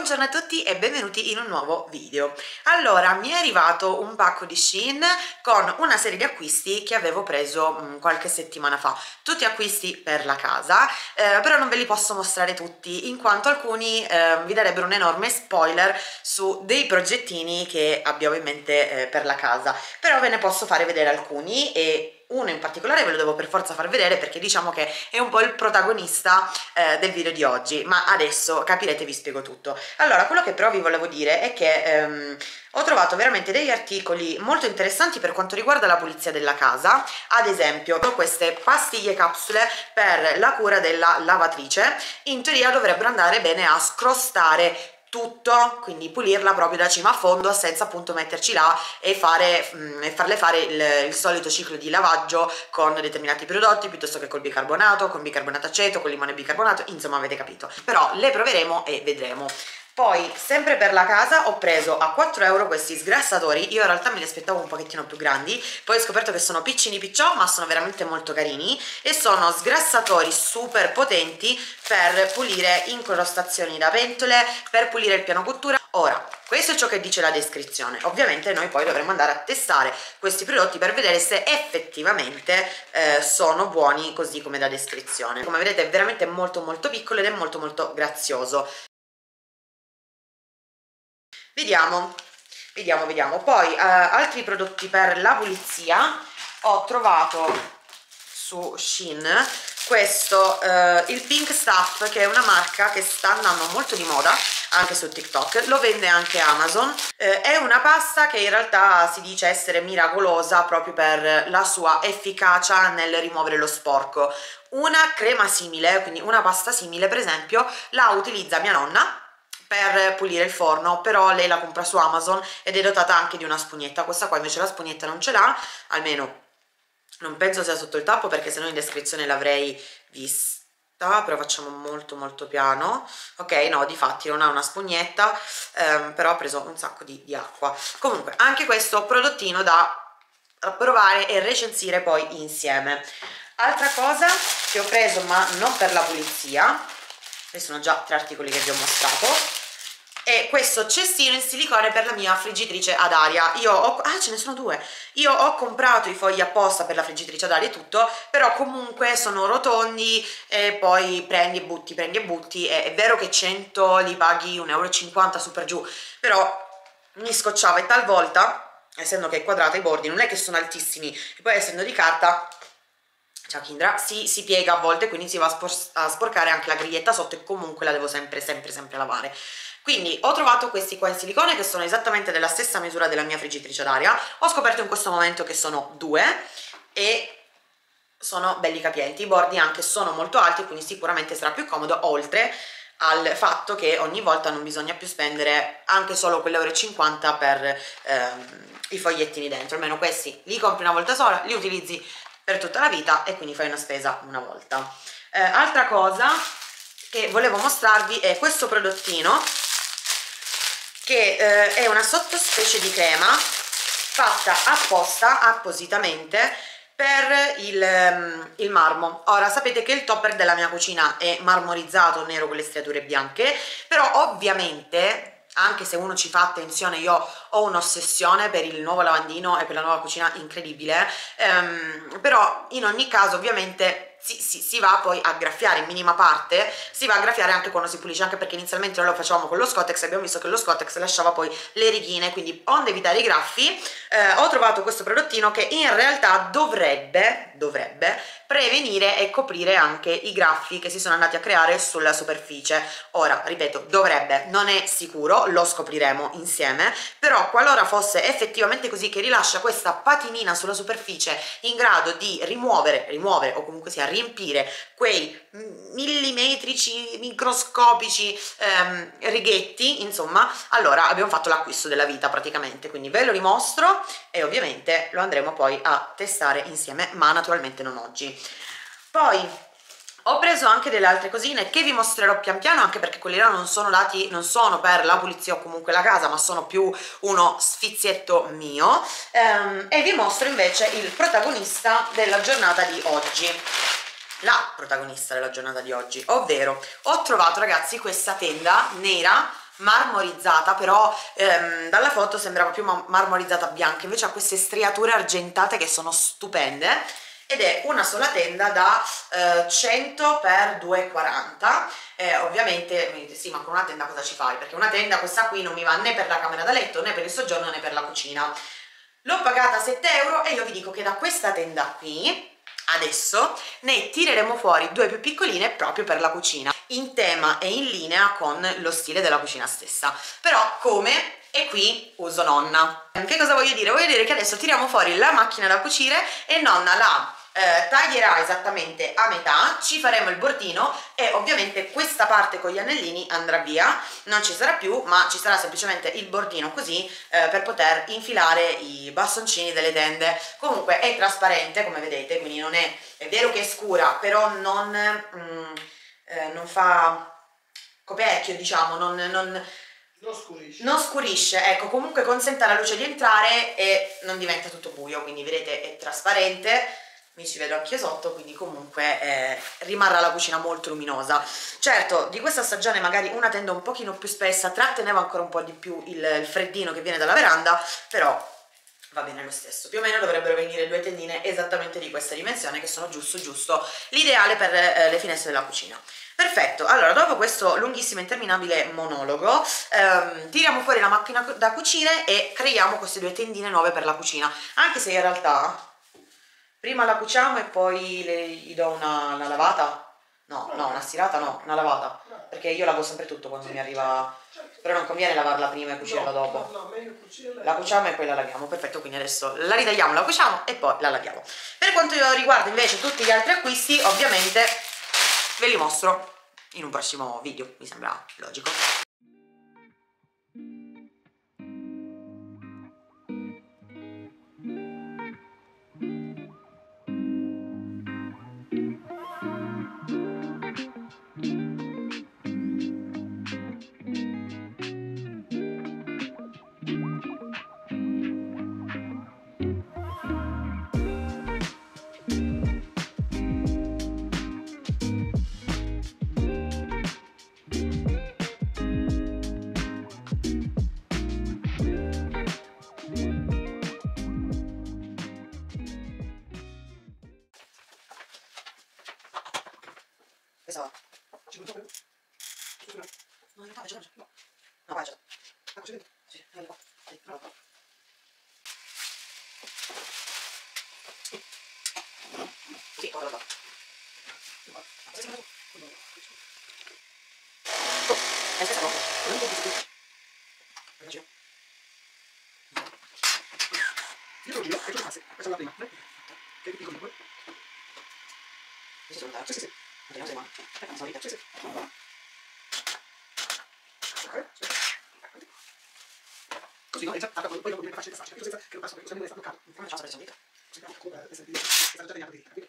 Buongiorno a tutti e benvenuti in un nuovo video. Allora, mi è arrivato un pacco di Shein con una serie di acquisti che avevo preso qualche settimana fa, tutti acquisti per la casa, però non ve li posso mostrare tutti in quanto alcuni vi darebbero un enorme spoiler su dei progettini che abbiamo in mente per la casa, però ve ne posso fare vedere alcuni e uno in particolare ve lo devo per forza far vedere perché diciamo che è un po' il protagonista del video di oggi, ma adesso capirete, vi spiego tutto. Allora, quello che però vi volevo dire è che ho trovato veramente degli articoli molto interessanti per quanto riguarda la pulizia della casa. Ad esempio queste pastiglie capsule per la cura della lavatrice, in teoria dovrebbero andare bene a scrostare tutto, quindi pulirla proprio da cima a fondo senza appunto metterci là e farle fare il solito ciclo di lavaggio con determinati prodotti piuttosto che col bicarbonato, con bicarbonato aceto, con limone bicarbonato, insomma avete capito. Però le proveremo e vedremo. Poi, sempre per la casa, ho preso a 4 euro questi sgrassatori. Io in realtà me li aspettavo un pochettino più grandi, poi ho scoperto che sono piccini picciò, ma sono veramente molto carini e sono sgrassatori super potenti per pulire incrostazioni da pentole, per pulire il piano cottura. Ora, questo è ciò che dice la descrizione. Ovviamente noi poi dovremo andare a testare questi prodotti per vedere se effettivamente sono buoni così come da descrizione. Come vedete è veramente molto molto piccolo ed è molto molto grazioso. Vediamo. Poi altri prodotti per la pulizia. Ho trovato su Shein questo, il Pink Stuff, che è una marca che sta andando molto di moda anche su TikTok, lo vende anche Amazon. È una pasta che in realtà si dice essere miracolosa proprio per la sua efficacia nel rimuovere lo sporco. Una crema simile, quindi una pasta simile per esempio, la utilizza mia nonna per pulire il forno, però lei la compra su Amazon ed è dotata anche di una spugnetta. Questa qua invece la spugnetta non ce l'ha, almeno non penso sia sotto il tappo perché sennò in descrizione l'avrei vista, però facciamo molto molto piano. Ok, no, difatti non ha una spugnetta, però ho preso un sacco di acqua. Comunque anche questo prodottino da provare e recensire poi insieme. Altra cosa che ho preso ma non per la pulizia, questi sono già 3 articoli che vi ho mostrato, e questo cestino in silicone per la mia friggitrice ad aria. Ce ne sono 2. Io ho comprato i fogli apposta per la friggitrice ad aria e tutto, però comunque sono rotondi e poi prendi e butti, è vero che 100 li paghi 1,50 € su per giù, però mi scocciava e talvolta, essendo che è quadrata i bordi non è che sono altissimi e poi essendo di carta, ciao Kindra, si piega a volte, quindi si va a sporcare anche la griglietta sotto e comunque la devo sempre lavare. Quindi ho trovato questi qua in silicone che sono esattamente della stessa misura della mia friggitrice ad aria. Ho scoperto in questo momento che sono 2 e sono belli capienti, i bordi anche sono molto alti, quindi sicuramente sarà più comodo, oltre al fatto che ogni volta non bisogna più spendere anche solo quell'1,50 € per i fogliettini dentro. Almeno questi li compri una volta sola, li utilizzi per tutta la vita e quindi fai una spesa una volta. Altra cosa che volevo mostrarvi è questo prodottino che è una sottospecie di crema fatta apposta, appositamente per il marmo. Ora sapete che il topper della mia cucina è marmorizzato nero con le striature bianche, però ovviamente anche se uno ci fa attenzione, io ho un'ossessione per il nuovo lavandino e per la nuova cucina incredibile, però in ogni caso ovviamente si va poi a graffiare in minima parte, si va a graffiare anche quando si pulisce, anche perché inizialmente noi lo facevamo con lo Scottex e abbiamo visto che lo Scottex lasciava poi le righine, quindi onde evitare i graffi ho trovato questo prodottino che in realtà dovrebbe prevenire e coprire anche i graffi che si sono andati a creare sulla superficie. Ora, ripeto, dovrebbe, non è sicuro, lo scopriremo insieme, però qualora fosse effettivamente così, che rilascia questa patinina sulla superficie in grado di rimuovere o comunque sia riempire quei millimetrici microscopici righetti, insomma, allora abbiamo fatto l'acquisto della vita praticamente. Quindi ve lo rimostro e ovviamente lo andremo poi a testare insieme, ma naturalmente non oggi. Poi ho preso anche delle altre cosine che vi mostrerò pian piano, anche perché quelli là non sono per la pulizia o comunque la casa, ma sono più uno sfizietto mio, e vi mostro invece il protagonista della giornata di oggi. La protagonista della giornata di oggi, ovvero ho trovato, ragazzi, questa tenda nera marmorizzata, però dalla foto sembrava più marmorizzata bianca, invece ha queste striature argentate che sono stupende, ed è una sola tenda da 100 x 2,40. Ovviamente sì, ma con una tenda cosa ci fai? Perché una tenda, questa qui, non mi va né per la camera da letto, né per il soggiorno, né per la cucina. L'ho pagata 7 euro e io vi dico che da questa tenda qui adesso ne tireremo fuori due più piccoline proprio per la cucina, in tema e in linea con lo stile della cucina stessa. Però come? E qui uso nonna. Che cosa voglio dire? Voglio dire che adesso tiriamo fuori la macchina da cucire e nonna la taglierà esattamente a metà, ci faremo il bordino e ovviamente questa parte con gli anellini andrà via, non ci sarà più, ma ci sarà semplicemente il bordino così per poter infilare i bastoncini delle tende. Comunque è trasparente, come vedete, quindi non è vero che è scura, però non fa coperchio, diciamo, non scurisce, ecco, comunque consente alla luce di entrare e non diventa tutto buio, quindi vedete è trasparente, mi ci vedo anche sotto, quindi comunque rimarrà la cucina molto luminosa. Certo, di questa stagione magari una tenda un pochino più spessa tratteneva ancora un po' di più il freddino che viene dalla veranda, però va bene lo stesso. Più o meno dovrebbero venire due tendine esattamente di questa dimensione, che sono giusto l'ideale per le finestre della cucina. Perfetto, allora dopo questo lunghissimo e interminabile monologo tiriamo fuori la macchina da cucire e creiamo queste due tendine nuove per la cucina, anche se in realtà prima la cuciamo e poi gli do una lavata. No, una stirata no, una lavata, perché io lavo sempre tutto quando mi arriva, però non conviene lavarla prima e cucirla dopo. La cuciamo e poi la laviamo. Perfetto, quindi adesso la ritagliamo, la cuciamo e poi la laviamo. Per quanto riguarda invece tutti gli altri acquisti, ovviamente ve li mostro in un prossimo video, mi sembra logico. Questa va. No, faccio. No, faccio. Sì, qua. Sì, bravo. Sì, guarda. Questa cosa. Io lo giro e tu passi. Questa è la prima. Che ti dico due. Sì, sì. Vediamo se va. Solita. Sì. Ok. Così, no? Esatto, poi dopo diventa facile passarci, senza che lo passo, così non resta bloccato. Non facciamo presa solita. Così che ancora questa già tagliata di capito?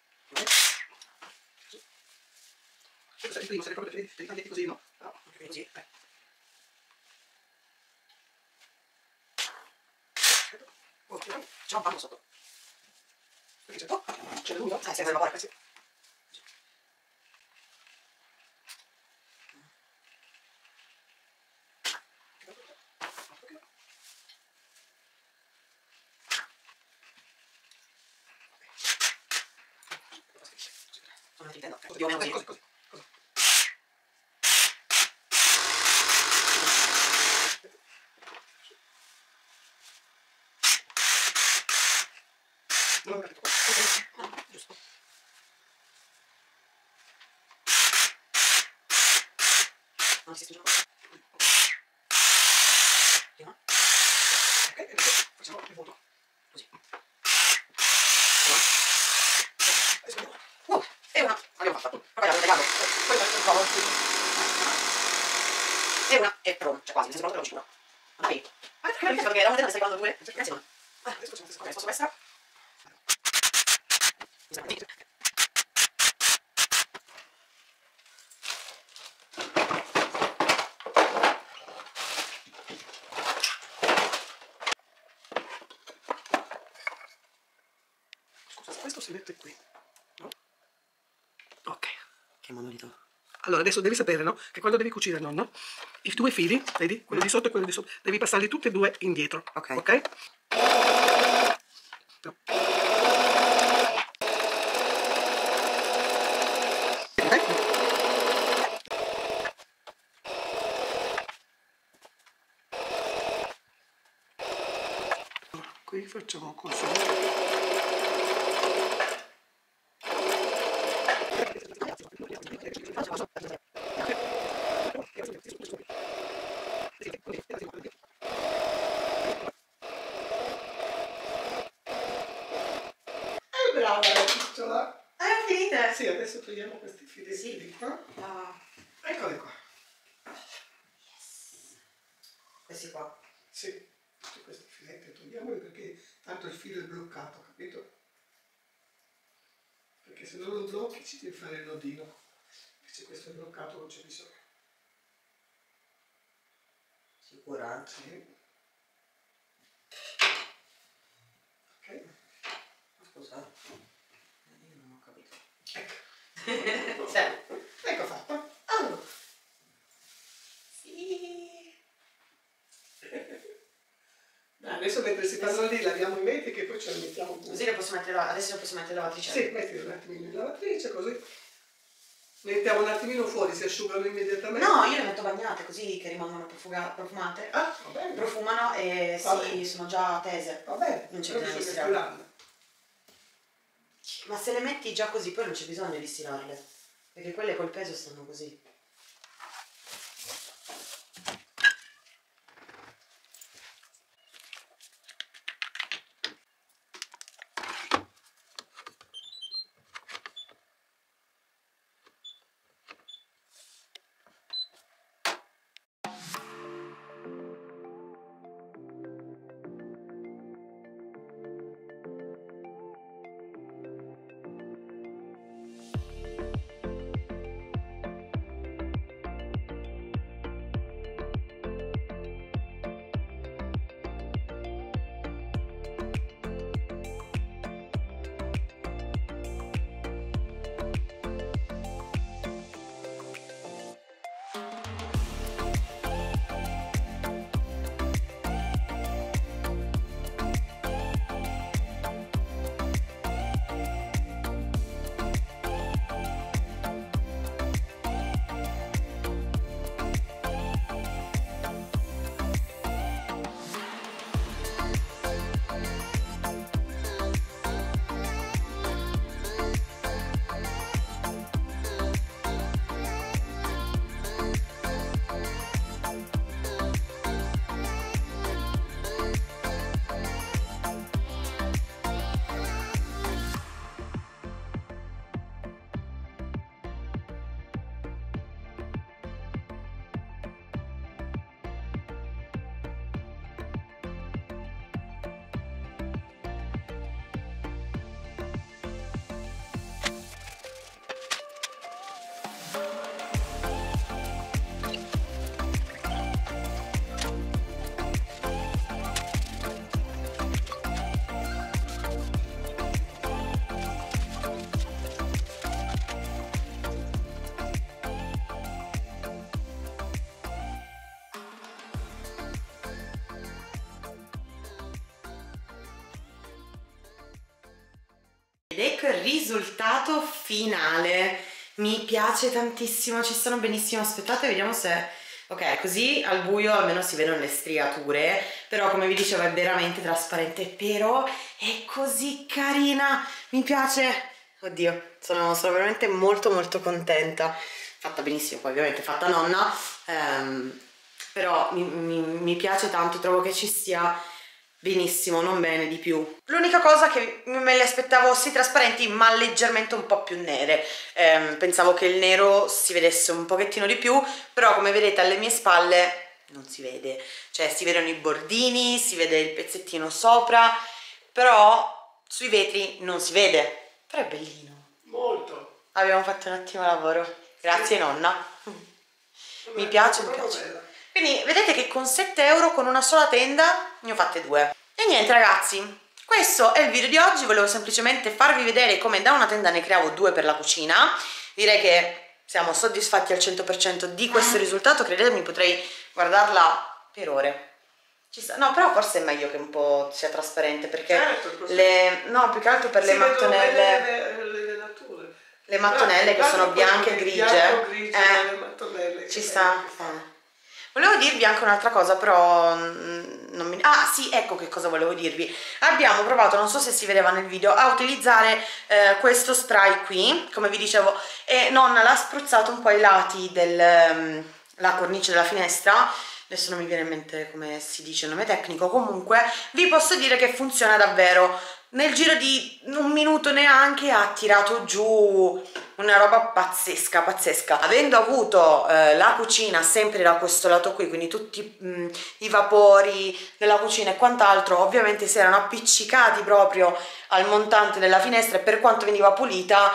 Questo è il primo, se proprio te li taglietti così, no? No, ok, così, c'è un panno sotto. Perché c'è? Oh, c'è l'uno? Senza il vapore, sì. Sono le tinte, più o meno così. Giusto. Non si spinge prima. Ok, e adesso facciamo il vuoto. Così. E una. Abbiamo fatto. Poi l'abbiamo tagliato. Poi l'abbiamo e una è pronta. Cioè quasi, mi sembra pronto, però non è. Perché era una delle stai guardando due? Grazie, ma. Ok, posso questa? Scusa, questo si mette qui, no? Ok, che monolito. Allora, adesso devi sapere, no? Che quando devi cucire, nonno, i due fili, vedi? Quello di sotto e quello di sotto, devi passarli tutti e due indietro. Ok. Ok? No. Qui facciamo così. Brava la picciola! Finite? Sì, adesso togliamo questi filetti Sì. di qua. Eccoli qua. Yes. Questi qua. Sì, tutti questi filetti togliamoli perché tanto il filo è bloccato, capito? Perché se non lo blocchi ci devi fare il nodino. Se questo è bloccato non c'è bisogno. Sicura? Sì. Ok. Scusa. Io non ho capito. Ecco. Sì. Ecco fatto. Oh. Sì. Dai, adesso mentre si fanno lì laviamo i vetri che poi ce li mettiamo pure. Così le posso mettere adesso le posso mettere in lavatrice? Sì, mettili un attimino in lavatrice così. Le mettiamo un attimino fuori, si asciugano immediatamente. No, io le metto bagnate così che rimangono profumate. Ah, va bene. Profumano e Va sì, bene. sono già tese. Va bene, Non c'è però bisogno di bisogna stirarle. stirarle. Ma se le metti già così poi non c'è bisogno di stirarle. Perché quelle col peso stanno così. Ed ecco il risultato finale. Mi piace tantissimo, ci stanno benissimo. Aspettate, vediamo se... Ok, così al buio almeno si vedono le striature, però come vi dicevo è veramente trasparente, però è così carina, mi piace. Oddio, sono veramente molto molto contenta. Fatta benissimo, poi ovviamente fatta nonna, però mi piace tanto, trovo che ci stia benissimo, non bene di più. L'unica cosa che me le aspettavo sì trasparenti ma leggermente un po' più nere, pensavo che il nero si vedesse un pochettino di più, però come vedete alle mie spalle non si vede, cioè si vedono i bordini, si vede il pezzettino sopra, però sui vetri non si vede, però è bellino. Molto. Abbiamo fatto un ottimo lavoro, grazie nonna. Mi piace, mi piace. Quindi vedete che con 7 euro con una sola tenda ne ho fatte 2. E niente ragazzi, questo è il video di oggi, volevo semplicemente farvi vedere come da una tenda ne creavo 2 per la cucina. Direi che siamo soddisfatti al 100% di questo risultato, credetemi, potrei guardarla per ore. No, però forse è meglio che un po' sia trasparente, perché no, più che altro per le mattonelle, le mattonelle che sono bianche e grigie, le mattonelle ci sta. Volevo dirvi anche un'altra cosa, però non mi... Ah sì, ecco che cosa volevo dirvi. Abbiamo provato, non so se si vedeva nel video, a utilizzare questo spray qui, come vi dicevo, e nonna l'ha spruzzato un po' ai lati della cornice della finestra. Adesso non mi viene in mente come si dice il nome tecnico, comunque vi posso dire che funziona davvero. Nel giro di un minuto neanche ha tirato giù una roba pazzesca, pazzesca. Avendo avuto la cucina sempre da questo lato qui, quindi tutti i vapori della cucina e quant'altro ovviamente si erano appiccicati proprio al montante della finestra, e per quanto veniva pulita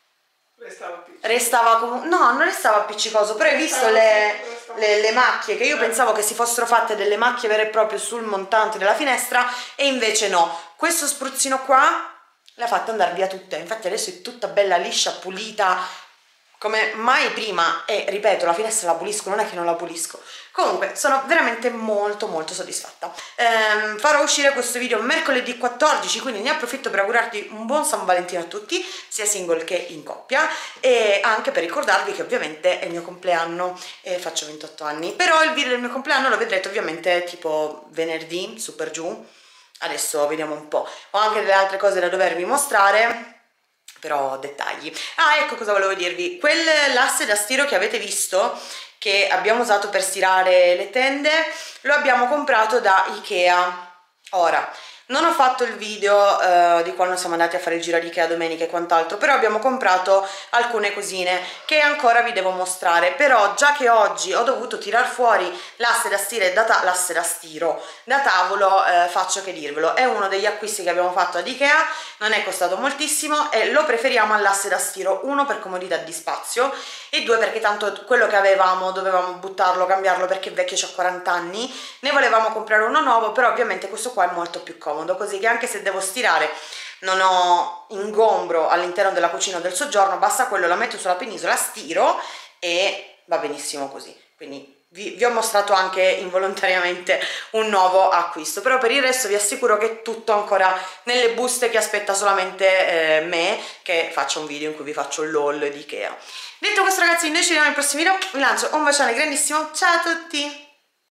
restava comunque, no, non restava appiccicoso, però hai visto le macchie, che io pensavo che si fossero fatte delle macchie vere e proprie sul montante della finestra, e invece no. Questo spruzzino qua l'ha fatta andare via tutte, infatti adesso è tutta bella liscia, pulita come mai prima, e ripeto, la finestra la pulisco, non è che non la pulisco. Comunque sono veramente molto soddisfatta. Farò uscire questo video mercoledì 14, quindi ne approfitto per augurarti un buon San Valentino a tutti, sia single che in coppia, e anche per ricordarvi che ovviamente è il mio compleanno e faccio 28 anni, però il video del mio compleanno lo vedrete ovviamente tipo venerdì, su per giù. Adesso vediamo un po', ho anche delle altre cose da dovervi mostrare, però dettagli. Ah, ecco cosa volevo dirvi, quell'asse da stiro che avete visto, che abbiamo usato per stirare le tende, lo abbiamo comprato da Ikea. Ora, non ho fatto il video di quando siamo andati a fare il giro di Ikea domenica e quant'altro, però abbiamo comprato alcune cosine che ancora vi devo mostrare. Però già che oggi ho dovuto tirar fuori l'asse da stiro da tavolo, faccio che dirvelo, è uno degli acquisti che abbiamo fatto ad Ikea, non è costato moltissimo e lo preferiamo all'asse da stiro, uno per comodità di spazio e due perché tanto quello che avevamo dovevamo buttarlo, cambiarlo, perché è vecchio, c'ha 40 anni, ne volevamo comprare uno nuovo, però ovviamente questo qua è molto più comodo, così che anche se devo stirare non ho ingombro all'interno della cucina o del soggiorno, basta quello, la metto sulla penisola, stiro e va benissimo così. Quindi vi ho mostrato anche involontariamente un nuovo acquisto, però per il resto vi assicuro che è tutto ancora nelle buste, che aspetta solamente me che faccio un video in cui vi faccio l'haul di Ikea. Detto questo ragazzi, noi ci vediamo nei prossimi video, vi lancio un bacione grandissimo, ciao a tutti!